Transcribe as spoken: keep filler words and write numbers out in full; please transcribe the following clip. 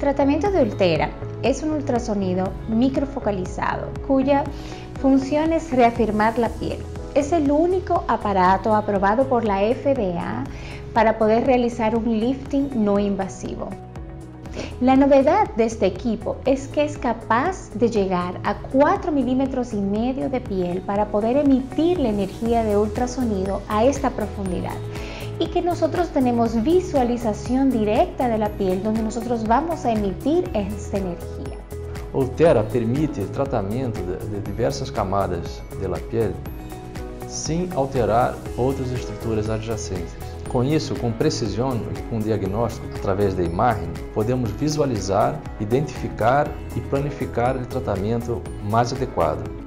tratamiento de Ulthera es un ultrasonido microfocalizado cuya función es reafirmar la piel. Es el único aparato aprobado por la F D A para poder realizar un lifting no invasivo. La novedad de este equipo es que es capaz de llegar a cuatro milímetros y medio de piel para poder emitir la energía de ultrasonido a esta profundidad y que nosotros tenemos visualización directa de la piel donde nosotros vamos a emitir esta energía. Ulthera permite el tratamiento de, de diversas camadas de la piel sem alterar outras estruturas adjacentes. Com isso, com precisão e com diagnóstico através da imagem, podemos visualizar, identificar e planificar o tratamento mais adequado.